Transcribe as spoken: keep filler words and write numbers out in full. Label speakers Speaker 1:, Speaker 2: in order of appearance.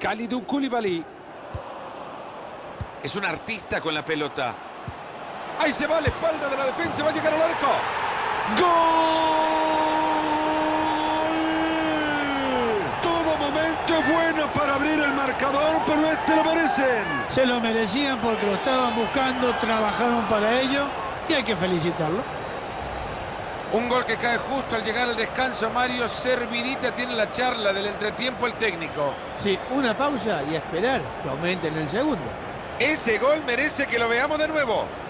Speaker 1: Kalidou Koulibaly. Es un artista con la pelota. Ahí se va a la espalda de la defensa, va a llegar al arco. ¡Gol! Todo momento es bueno para abrir el marcador, pero este lo merecen.
Speaker 2: Se lo merecían porque lo estaban buscando, trabajaron para ello y hay que felicitarlo.
Speaker 1: Un gol que cae justo al llegar al descanso. Mario, servidita tiene la charla del entretiempo el técnico.
Speaker 2: Sí, una pausa y a esperar que aumenten el segundo.
Speaker 1: Ese gol merece que lo veamos de nuevo.